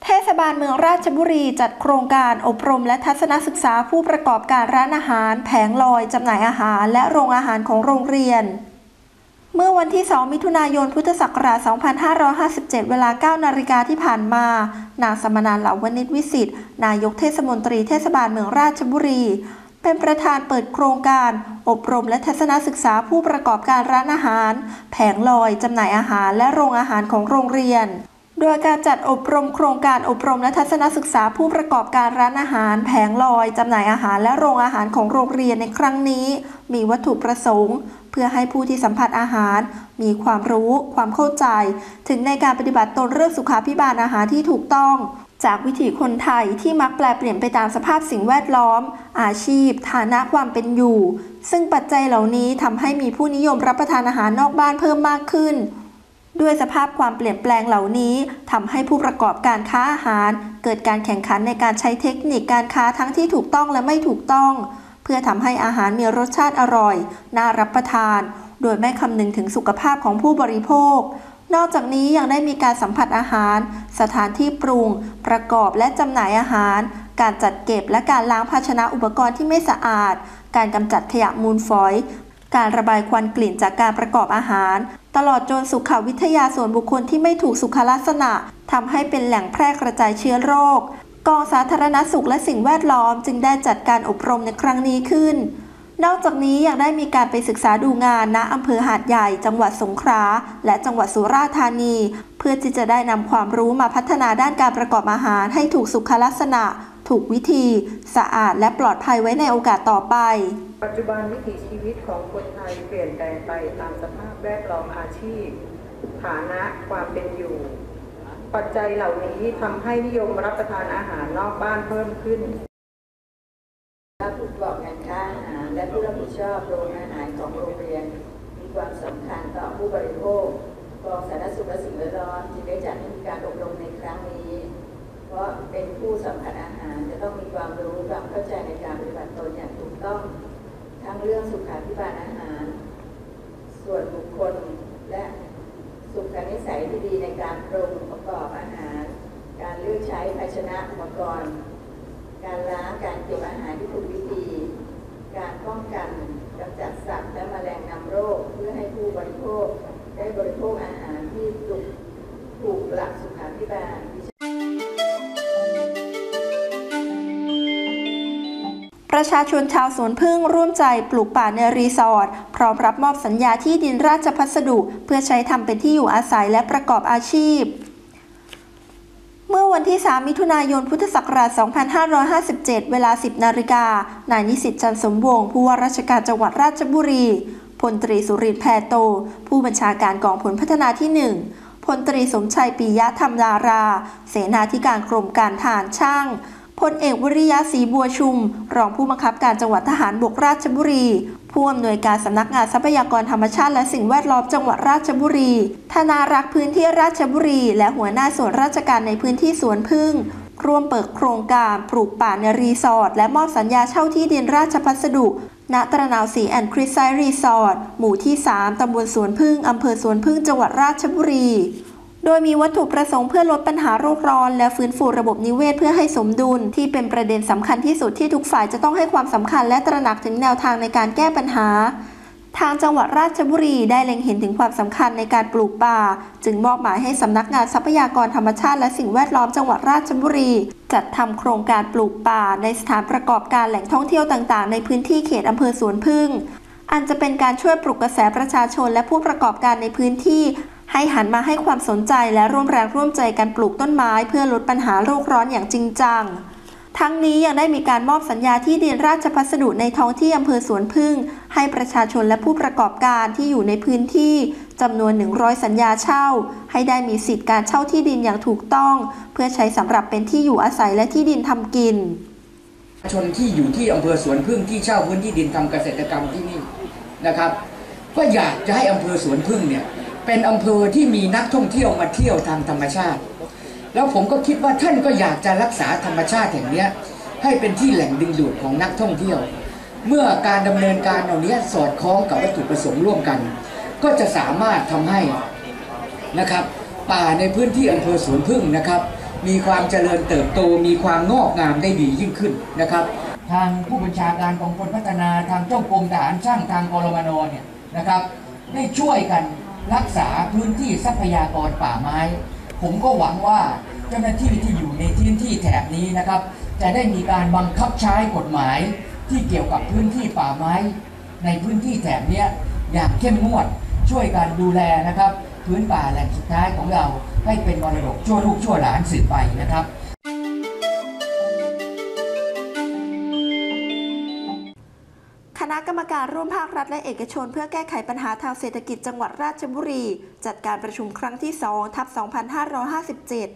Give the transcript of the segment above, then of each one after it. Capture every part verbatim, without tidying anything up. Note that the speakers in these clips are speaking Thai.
เทศบาลเมืองราชบุรีจัดโครงการอบรมและทัศนศึกษาผู้ประกอบการร้านอาหารแผงลอยจำหน่ายอาหารและโรงอาหารของโรงเรียนเมื่อวันที่สองมิถุนายนพุทธศักราชสองพันห้าร้อยห้าสิบเจ็ดเวลาเก้านาฬิกาที่ผ่านมานางสมณานเหลาวณิชวิสิทธิ์นายกเทศมนตรีเทศบาลเมืองราชบุรีเป็นประธานเปิดโครงการอบรมและทัศนศึกษาผู้ประกอบการร้านอาหารแผงลอยจำหน่ายอาหารและโรงอาหารของโรงเรียนโดยการจัดอบรมโครงการอบรมและทัศนศึกษาผู้ประกอบการร้านอาหารแผงลอยจำหน่ายอาหารและโรงอาหารของโรงเรียนในครั้งนี้มีวัตถุประสงค์เพื่อให้ผู้ที่สัมผัสอาหารมีความรู้ความเข้าใจถึงในการปฏิบัติตนเรื่องสุขาภิบาลอาหารที่ถูกต้องจากวิถีคนไทยที่มักแปลเปลี่ยนไปตามสภาพสิ่งแวดล้อมอาชีพฐานะความเป็นอยู่ซึ่งปัจจัยเหล่านี้ทำให้มีผู้นิยมรับประทานอาหารนอกบ้านเพิ่มมากขึ้นด้วยสภาพความเปลี่ยนแปลงเหล่านี้ทำให้ผู้ประกอบการค้าอาหารเกิดการแข่งขันในการใช้เทคนิคการค้าทั้งที่ถูกต้องและไม่ถูกต้องเพื่อทำให้อาหารมีรสชาติอร่อยน่ารับประทานโดยไม่คำนึงถึงสุขภาพของผู้บริโภคนอกจากนี้ยังได้มีการสัมผัสอาหารสถานที่ปรุงประกอบและจำหน่ายอาหารการจัดเก็บและการล้างภาชนะอุปกรณ์ที่ไม่สะอาดการกำจัดขยะมูลฝอยการระบายควันกลิ่นจากการประกอบอาหารตลอดจนสุขวิทยาส่วนบุคคลที่ไม่ถูกสุขลักษณะทำให้เป็นแหล่งแพร่กระจายเชื้อโรคกองสาธารณสุขและสิ่งแวดล้อมจึงได้จัดการอบรมในครั้งนี้ขึ้นนอกจากนี้ยังได้มีการไปศึกษาดูงานณอำเภอหาดใหญ่จังหวัดสงขลาและจังหวัดสุราษฎร์ธานีเพื่อที่จะได้นำความรู้มาพัฒนาด้านการประกอบอาหารให้ถูกสุขลักษณะถูกวิธีสะอาดและปลอดภัยไว้ในโอกาสต่อไปปัจจุบันวิถีชีวิตของคนไทยเปลี่ยนแปลงไปตามสภาพแวดล้อมอาชีพฐานะความเป็นอยู่ปัจจัยเหล่านี้ทำให้นิยมรับประทานอาหารนอกบ้านเพิ่มขึ้นผู้ประกอบการค้าอาหารและผู้รับผิดชอบโรงอาหารของโรงเรียนมีความสำคัญต่อผู้บริโภคกองสาธารณสุขและสิ่งแวดล้อมจึงได้จัดให้มีการอบรมในครั้งนี้เพราะเป็นผู้สัมผัสอาหารจะต้องมีความรู้ความเข้าใจในการปฏิบัติตนอย่างถูกต้องทั้งเรื่องสุขาภิบาลอาหารส่วนบุคคลและสุขนิสัยที่ดีในการปรุงประกอบอาหารการเลือกใช้ภาชนะอุปกรณ์การล้างการเก็บอาหารที่ถูกวิธีการป้องกันกำจัดสัตว์และแมลงนำโรคเพื่อให้ผู้บริโภคได้บริโภคอาหารที่ถูกถูกหลักสุขาภิบาลประชาชนชาวสวนพึ่งร่วมใจปลูกป่าในรีสอร์ทพร้อมรับมอบสัญญาที่ดินราชพัสดุเพื่อใช้ทำเป็นที่อยู่อาศัยและประกอบอาชีพเมื่อวันที่สามมิถุนายนพุทธศักราชสองพันห้าร้อยห้าสิบเจ็ดเวลาสิบนาฬิกานายนิสิตจันทร์สมวงศ์ผู้ว่าราชการจังหวัดราชบุรีพลตรีสุรินทร์แพโตผู้บัญชาการกองพลพัฒนาที่หนึ่งพลตรีสมชัยปิยะธรรมดาราเสนาธิการกรมการทหารช่างพลเอกวริยะศรีบัวชุมรองผู้บังคับการจังหวัดทหารบกราชบุรีผู้อำนวยการสำนักงานทรัพยากรธรรมชาติและสิ่งแวดล้อมจังหวัดราชบุรีธนารักษ์พื้นที่ราชบุรีและหัวหน้าส่วนราชการในพื้นที่สวนพึ่งร่วมเปิดโครงการปลูกป่าในรีสอร์ทและมอบสัญญาเช่าที่ดินราชพัสดุณตระนาวศรีแอนด์คริสไซรีสอร์ทหมู่ที่สามตำบลสวนพึ่งอำเภอสวนพึ่งจังหวัดราชบุรีโดยมีวัตถุประสงค์เพื่อลดปัญหาโรคร้อนและฟื้นฟูระบบนิเวศเพื่อให้สมดุลที่เป็นประเด็นสำคัญที่สุดที่ทุกฝ่ายจะต้องให้ความสำคัญและตระหนักถึงแนวทางในการแก้ปัญหาทางจังหวัดราชบุรีได้เล็งเห็นถึงความสำคัญในการปลูกป่าจึงมอบหมายให้สำนักงานทรัพยากรธรรมชาติและสิ่งแวดล้อมจังหวัดราชบุรีจัดทำโครงการปลูกป่าในสถานประกอบการแหล่งท่องเที่ยวต่างๆในพื้นที่เขตอำเภอสวนพึ่งอันจะเป็นการช่วยปลุกกระแสประชาชนและผู้ประกอบการในพื้นที่ให้หันมาให้ความสนใจและร่วมแรงร่วมใจกันปลูกต้นไม้เพื่อลดปัญหาโลกร้อนอย่างจริงจังทั้งนี้ยังได้มีการมอบสัญญาที่ดินราชพัสดุในท้องที่อำเภอสวนพึ่งให้ประชาชนและผู้ประกอบการที่อยู่ในพื้นที่จำนวนหนึ่งร้อยสัญญาเช่าให้ได้มีสิทธิการเช่าที่ดินอย่างถูกต้องเพื่อใช้สำหรับเป็นที่อยู่อาศัยและที่ดินทำกินประชาชนที่อยู่ที่อำเภอสวนพึ่งที่เช่าพื้นที่ดินทำเกษตรกรรมที่นี่นะครับก็อยากจะให้อำเภอสวนพึ่งเนี่ยเป็นอำเภอที่มีนักท่องเที่ยวมาเที่ยวทางธรรมชาติแล้วผมก็คิดว่าท่านก็อยากจะรักษาธรรมชาติแห่งนี้ให้เป็นที่แหล่งดึงดูดของนักท่องเที่ยวเมื่อการดำเนินการเหล่านี้สอดคล้องกับวัตถุประสงค์ร่วมกันก็จะสามารถทำให้นะครับป่าในพื้นที่อำเภอสวนพึ่งนะครับมีความเจริญเติบโตมีความงอกงามได้ดียิ่งขึ้นนะครับทางผู้บัญชาการกองพลพัฒนาทางเจ้ากรมทหารช่างทางกรมนเนี่ยนะครับได้ช่วยกันรักษาพื้นที่ทรัพยากรป่าไม้ผมก็หวังว่าเจ้าหน้าที่ที่อยู่ในพื้นที่แถบนี้นะครับจะได้มีการบังคับใช้กฎหมายที่เกี่ยวกับพื้นที่ป่าไม้ในพื้นที่แถบนี้อย่างเข้มงวดช่วยกันดูแลนะครับพื้นป่าแหล่งสุดท้ายของเราให้เป็นมรดกชั่วลูกชั่วหลานสืบไปนะครับคณะกรรมการร่วมภาครัฐและเอกชนเพื่อแก้ไขปัญหาทางเศรษฐกิจจังหวัดราชบุรีจัดการประชุมครั้งที่สองทับสองพันห้าร้อยห้าสิบเจ็ด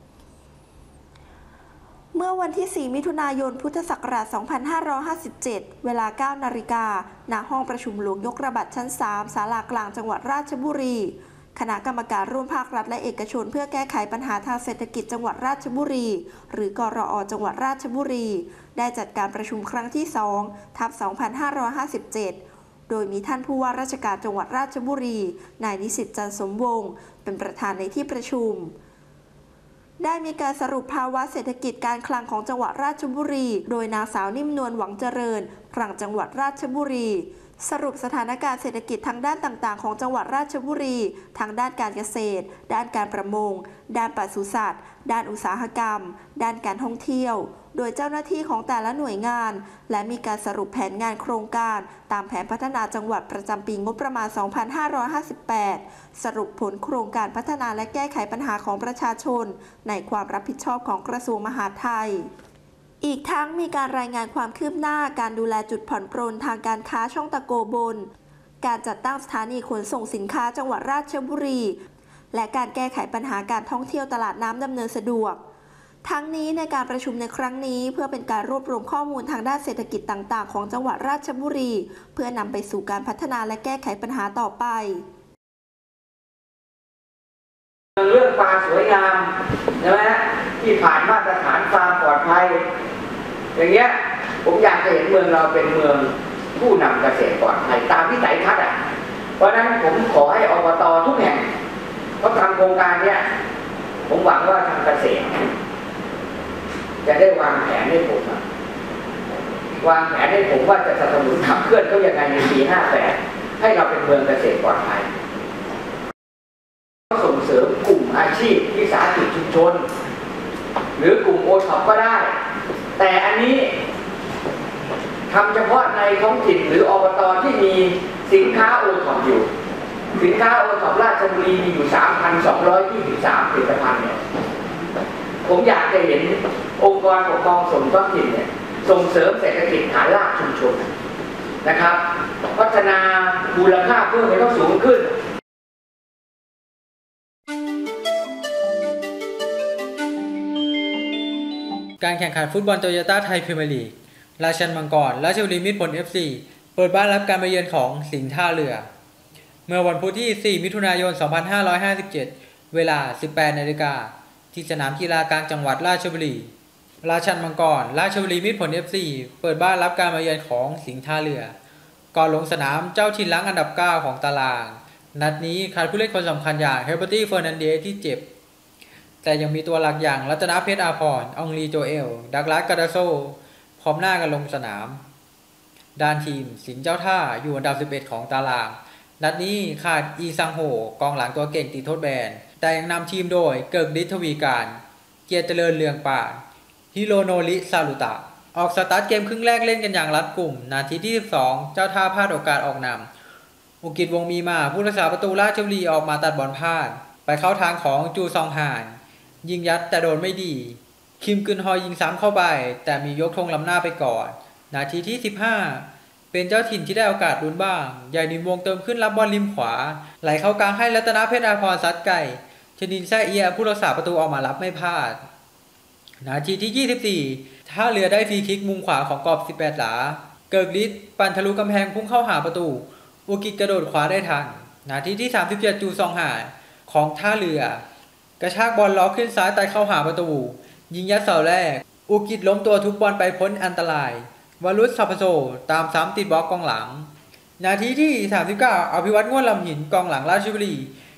เมื่อวันที่ สี่มิถุนายน พุทธศักราช สองพันห้าร้อยห้าสิบเจ็ด เวลา เก้านาฬิกา ณ ห้องประชุมหลวงยกระบัดชั้น สาม ศาลากลางจังหวัดราชบุรี คณะกรรมการร่วมภาครัฐและเอกชนเพื่อแก้ไขปัญหาทางเศรษฐกิจจังหวัดราชบุรี หรือกรอ.จังหวัดราชบุรี ได้จัดการประชุมครั้งที่ สองทับสองพันห้าร้อยห้าสิบเจ็ด โดยมีท่านผู้ว่าราชการจังหวัดราชบุรี นายนิสิตจันทร์สมวงศ์เป็นประธานในที่ประชุมได้มีการสรุปภาวะเศรษฐกิจการคลังของจังหวัดราชบุรีโดยนางสาวนิ่มนวลหวังเจริญคลังจังหวัดราชบุรีสรุปสถานการณ์เศรษฐกิจทางด้านต่างๆของจังหวัดราชบุรีทางด้านการเกษตรด้านการประมงด้านปศุสัตว์ด้านอุตสาหกรรมด้านการท่องเที่ยวโดยเจ้าหน้าที่ของแต่ละหน่วยงานและมีการสรุปแผนงานโครงการตามแผนพัฒนาจังหวัดประจำปีงบประมาณ สองพันห้าร้อยห้าสิบแปด สรุปผลโครงการพัฒนาและแก้ไขปัญหาของประชาชนในความรับผิดชอบของกระทรวงมหาดไทยอีกทั้งมีการรายงานความคืบหน้าการดูแลจุดผ่อนปรนทางการค้าช่องตะโกบนการจัดตั้งสถานีขนส่งสินค้าจังหวัดราชบุรีและการแก้ไขปัญหาการท่องเที่ยวตลาดน้ำดำเนินสะดวกทั้งนี้ในการประชุมในครั้งนี้เพื่อเป็นการรวบรวมข้อมูลทางด้านเศรษฐกิจต่างๆของจังหวัดราชบุรีเพื่อนำไปสู่การพัฒนาและแก้ไขปัญหาต่อไปเรื่องปลาสวยงามใช่ไหมที่ผ่านมาตรฐานความปลอดภัยอย่างเงี้ยผมอยากจะเห็นเมืองเราเป็นเมืองผู้นำเกษตรปลอดภัยตามวิสัยทัศน์อ่ะเพราะนั้นผมขอให้อบต.ทุกแห่งเขาทำโครงการเนี้ยผมหวังว่าทางเกษตรจะได้วางแผนให้ผมวางแผนให้ผมว่าจะสนับสนุนขับเคลื่อนเขายังไงในปีห้าแปดให้เราเป็นเมืองเกษตรปลอดภัยส่งเสริมกลุ่มอาชีพวิสาหกิจชุมชนหรือกลุ่มโอท็อปก็ได้แต่อันนี้ทำเฉพาะในท้องถิ่นหรืออบต.ที่มีสินค้าโอท็อปอยู่สินค้าโอท็อปราชบุรีมีอยู่ สามพันสองร้อยยี่สิบสาม ผลิตภัณฑ์เนี่ยผมอยากจะเห็นองค์กรปกครองส่วนท้องถิ่นเนี่ยส่งเสริมเศรษฐกิจฐานรากชุมชนนะครับพัฒนามูลค่าเพิ่มให้เขาสูงขึ้นการแข่งขันฟุตบอลโตโยต้าไทยพรีเมียร์ลีกราชันมังกรราชบุรีมิตรผล เอฟ ซี เปิดบ้านรับการมาเยือนของสิงห์ท่าเรือเมื่อวันพุธที่ สี่มิถุนายน สองพันห้าร้อยห้าสิบเจ็ด เวลา สิบแปดนาฬิกา ที่สนามกีฬากลางจังหวัดราชบุรีราชันมังกรราชบุรีมิตรผล เอฟ ซี เปิดบ้านรับการมาเยือนของสิงห์ท่าเรือก่อนลงสนามเจ้าถิ่นล้างอันดับเก้าของตารางนัดนี้ขาดผู้เล่นคนสำคัญอย่างเฮเบอร์ตี้เฟอร์นันเดสที่เจ็บแต่ยังมีตัวหลักอย่างรัตนเพชรอาภรณ์องลีโจเอลดักลาสกาดาโซพร้อมหน้ากันลงสนามด้านทีมสิงห์เจ้าท่าอยู่อันดับสิบเอ็ดของตารางนัดนี้ขาดอีซังโฮกองหลังตัวเก่งติดโทษแบนแต่ยังนำทีมโดยเกิกฤทธิ์ทวีการเกียรติเจริญเรืองป่านฮิโรโนริซาลุตะออกสตาร์ทเกมครึ่งแรกเล่นกันอย่างรัดกุมนาทีที่สิบสองเจ้าท่าพลาดโอกาสออกนำอุกิจวงมีมาผู้รักษาประตูราชบุรีออกมาตัดบอลพลาดไปเข้าทางของจูซองฮานยิงยัดแต่โดนไม่ดีคิมกึนฮอยยิงซ้ำเข้าไปแต่มียกธงล้ำหน้าไปก่อนนาทีที่สิบห้าเป็นเจ้าถิ่นที่ได้โอกาสลุ้นบ้างใหญ่นินวงเติมขึ้นรับบอลริมขวาไหลเข้ากลางให้รัตนเพชรอาภรณ์ซัดไก่ชนินแซ่เอียผู้รักษาประตูออกมารับไม่พลาดนาทีที่ยี่สิบสี่ท่าเรือได้ฟรีคิกมุมขวาของกรอบสิบแปดหลาเกิกฤทธิ์ปั่นทะลุกำแพงพุ่งเข้าหาประตูอุกิจกระโดดขวาได้ทันนาทีที่สามสิบเจ็ดจูซองหาของท่าเรือกระชากบอลล้อขึ้นซ้ายไต่เข้าหาประตูยิงยัดเสาแรกอุกิจล้มตัวทุบบอลไปพ้นอันตรายวรุษสัพพโซตามซ้ำติดบล็อกกองหลังนาทีที่สามสิบเก้าอภิวัตรง่วนลำหินกองหลังราชบุรี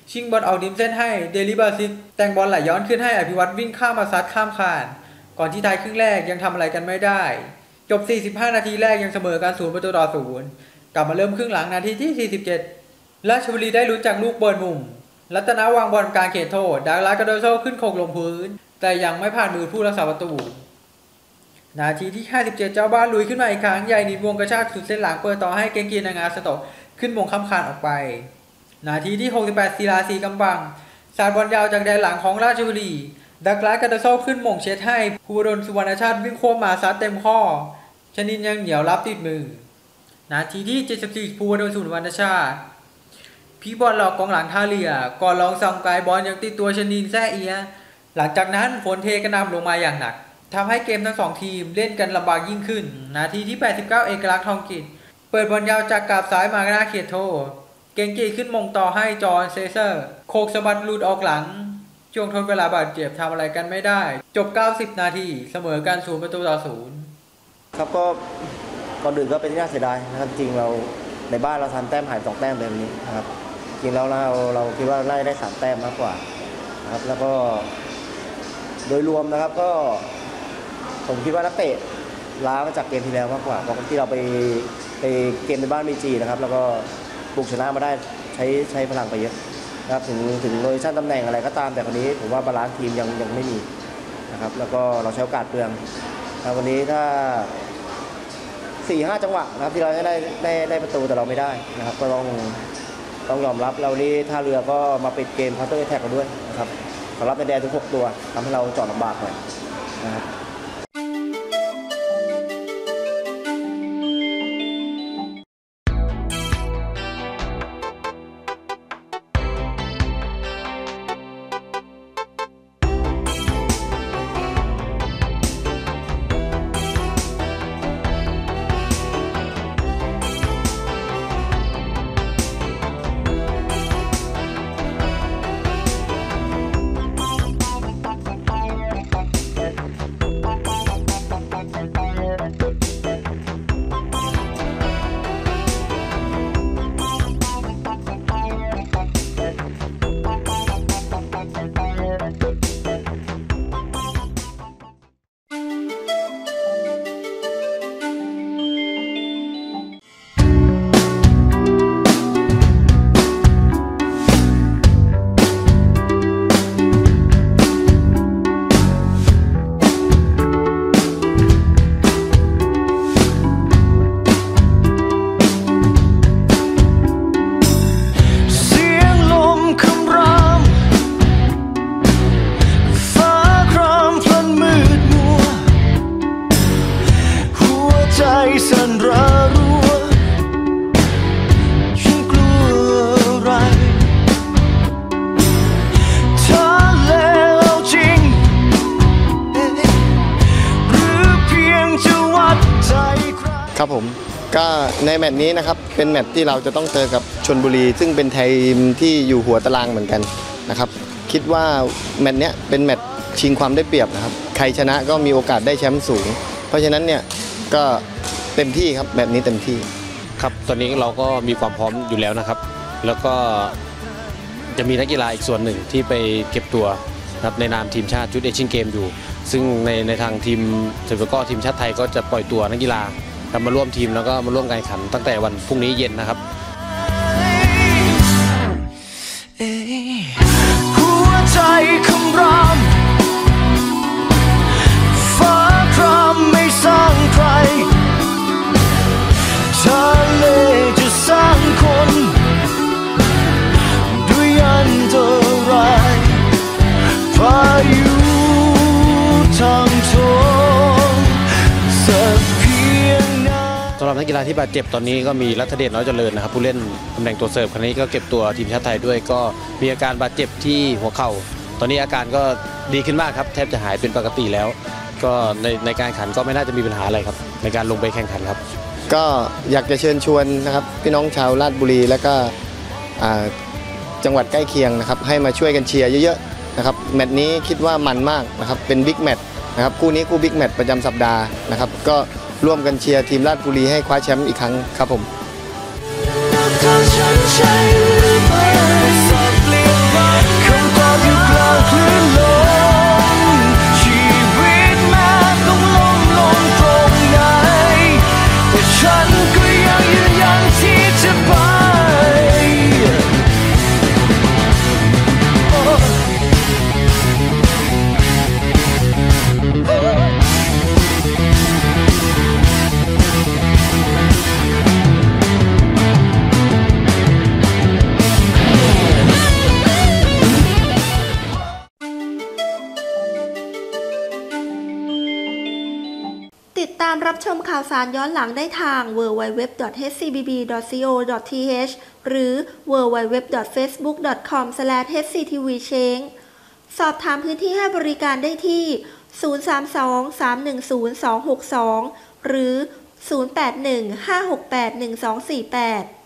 ชิงบอลออกริมเส้นให้เดลิบาซิกแต่งบอลไหลย้อนขึ้นให้อภิวัตรวิ่งข้ามมาซัดข้ามคานก่อนที่ท้ายครึ่งแรกยังทำอะไรกันไม่ได้จบสี่สิบห้านาทีแรกยังเสมอกันศูนย์ประตูต่อศูนย์กลับมาเริ่มครึ่งหลังนาทีที่สี่สิบเจ็ดราชบุรีได้ลุ้นจากลูกเบิร์นมุมรัตนาวางบอลกลางเขตโทษดาร์ลาสกาโดโซขึ้นโขกลงพื้นแต่ยังไม่ผ่านมือผู้รักษาประตูนาทีที่ห้าสิบเจ็ดเจ้าบ้านลุยขึ้นมาอีกครั้งใหญ่นิดวงกระชากสุดเส้นหลังเปิดต่อให้เกงกีนางาสโตขึ้นมงข้ามคานออกไปนาทีที่หกสิบแปดศิลาศรีกำบังสาดบอลยาวจากแดนหลังของราชบุรีดักลาสกาโดโซขึ้นมงเช็ดให้ภูวดลสุวรรณชาติวิ่งโค้งมาซัดเต็มข้อชนินยังเหนียวรับติดมือนาทีที่เจ็ดสิบสี่ภูวดลสุวรรณชาติพีบอลหลอกกองหลังท่าเรือก่อนลองส่องไกลบอลยังติดตัวชนินแซ่เอียหลังจากนั้นฝนเทกระหน่ำลงมาอย่างหนักทำให้เกมทั้งสองทีมเล่นกันลำบากยิ่งขึ้นนาทีที่แปดสิบเก้าเอกลักษณ์ทองกิจเปิดบอลยาวจากกาบซ้ายมาหน้าเขตโทษเกงกีขึ้นมงต่อให้จอห์นเซเซอร์โคกสะบัดหลุดออกหลังช่วงทดเวลาบาดเจ็บทำอะไรกันไม่ได้จบเก้าสิบนาทีเสมอกันศูนย์ประตูต่อศูนย์ครับก็ก่อนอื่นก็เป็นที่น่าเสียดายนะครับจริงเราในบ้านเราทำแต้มหายสองแต้มแบบนี้นะครับจริงแล้วเราเราคิดว่าไล่ได้สามแต้มมากกว่านะครับแล้วก็โดยรวมนะครับก็ผมคิดว่านักเตะล้ามาจากเกมที่แล้วมากกว่าเพราะที่เราไปไปเกมในบ้านมีจีนะครับแล้วก็บุกชนะมาได้ใช้ใช้พลังไปเยอะนะครับถึงถึงโดยชั้นตำแหน่งอะไรก็ตามแต่คนนี้ผมว่าบาลานซ์ทีมยังยังไม่มีนะครับแล้วก็เราใช้โอกาสเปลืองแล้ววันนี้ถ้าสี่ห้าจังหวะนะครับที่เราได้ได้ได้ประตูแต่เราไม่ได้นะครับก็ต้องต้องยอมรับเรานี้ท่าเรือก็มาปิดเกมเคาน์เตอร์แอทแทกกันด้วยนะครับเขารับในแดนถึงหกตัวทำให้เราจอดลำบากหน่อยนะครับครับผมก็ในแมตช์นี้นะครับเป็นแมตช์ที่เราจะต้องเจอกับชลบุรีซึ่งเป็นทีมที่อยู่หัวตารางเหมือนกันนะครับคิดว่าแมตช์นี้เป็นแมตช์ชิงความได้เปรียบนะครับใครชนะก็มีโอกาสได้แชมป์สูงเพราะฉะนั้นเนี่ยก็เต็มที่ครับแมตช์นี้เต็มที่ครับตอนนี้เราก็มีความพร้อมอยู่แล้วนะครับแล้วก็จะมีนักกีฬาอีกส่วนหนึ่งที่ไปเก็บตัวครับในนามทีมชาติชุดเอเชียนเกมอยู่ซึ่งในในทางทีมเซฟก็ทีมชาติไทยก็จะปล่อยตัวนักกีฬากลับมาร่วมทีมแล้วก็มาร่วมการแข่งขันตั้งแต่วันพรุ่งนี้เย็นนะครับหัวใจคำรามฟ้าครามไม่สร้างใครทะเลจะสร้างคนด้วยอันตรายพายุทางโชนสำหรับนักกีฬาที่บาดเจ็บตอนนี้ก็มีรัฐเดชน้อยเจริญนะครับผู้เล่นตำแหน่งตัวเสิร์ฟคนนี้ก็เก็บตัวทีมชาติไทยด้วยก็มีอาการบาดเจ็บที่หัวเข่าตอนนี้อาการก็ดีขึ้นมากครับแทบจะหายเป็นปกติแล้วก็ในในการแข่งขันก็ไม่น่าจะมีปัญหาอะไรครับในการลงไปแข่งขันครับก็อยากจะเชิญชวนนะครับพี่น้องชาวราชบุรีและก็จังหวัดใกล้เคียงนะครับให้มาช่วยกันเชียร์เยอะๆนะครับแมตช์นี้คิดว่ามันมากนะครับเป็นบิ๊กแมตช์นะครับคู่นี้คู่บิ๊กแมตช์ประจำสัปดาห์นะครับก็ร่วมกันเชียร์ทีมราชบุรีให้คว้าแชมป์อีกครั้งครับผมติดตามรับชมข่าวสารย้อนหลังได้ทาง ดับเบิลยู ดับเบิลยู ดับเบิลยู ดอท เอช ซี บี บี ดอท ซี โอ ดอท ที เอช หรือ ดับเบิลยู ดับเบิลยู ดับเบิลยู ดอท เฟซบุ๊ก ดอท คอม สแลช เอช ซี ที วี เชง สอบถามพื้นที่ให้บริการได้ที่ ศูนย์ สาม สอง สาม หนึ่ง ศูนย์ สอง หก สอง หรือ ศูนย์ แปด หนึ่ง ห้า หก แปด หนึ่ง สอง สี่ แปด